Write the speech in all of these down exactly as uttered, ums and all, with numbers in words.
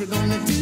you gonna do?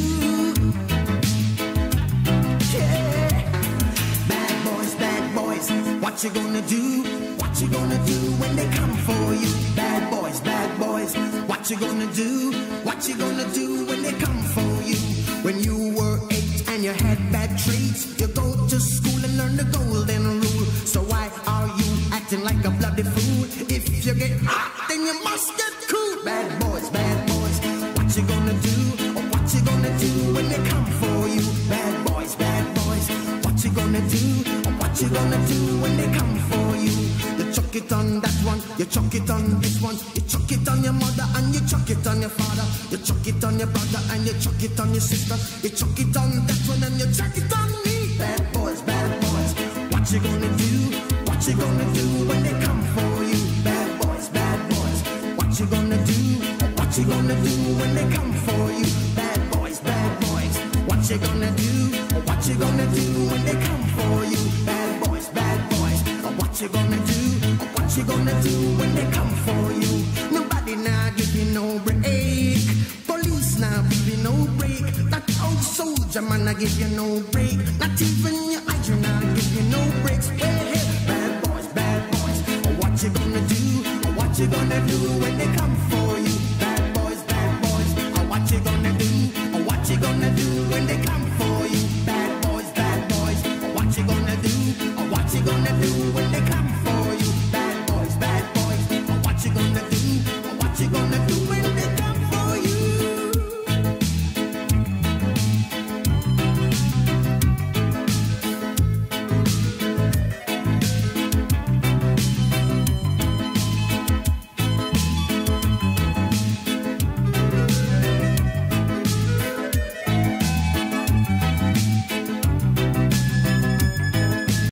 Yeah. Bad boys, bad boys, what you gonna do? What you gonna do when they come for you? Bad boys, bad boys, what you gonna do? What you gonna do when they come for you? When you were eight and you had bad traits, you go to school and learn the golden rule. So why are you acting like a bloody fool? If you get hot, then you must get cool. Bad boys, bad boys, what you gonna do? Or what you gonna do when they come for you? Bad boys, bad boys, what you gonna do? Or what you gonna do when they come for you? You chuck it on that one, you chuck it on this one, you chuck it on your mother and you chuck it on your father, you chuck it on your brother and you chuck it on your sister, you chuck it on that one and you chuck it on me. Bad boys, bad boys, what you gonna do? What you gonna do when they come for you? Bad boys, bad boys, what you gonna do? What you gonna do when they come for you? Bad boys, bad boys, what you gonna do? What you gonna do when they come for you? Bad boys, bad boys, what you gonna do? What you gonna do when they come for you? Nobody now give you no break. Police now give you no break. That old soldier man I give you no break. Not even your hygiene now give you no breaks. Hey, hey, bad boys, bad boys, what you gonna do? What you gonna do when they come for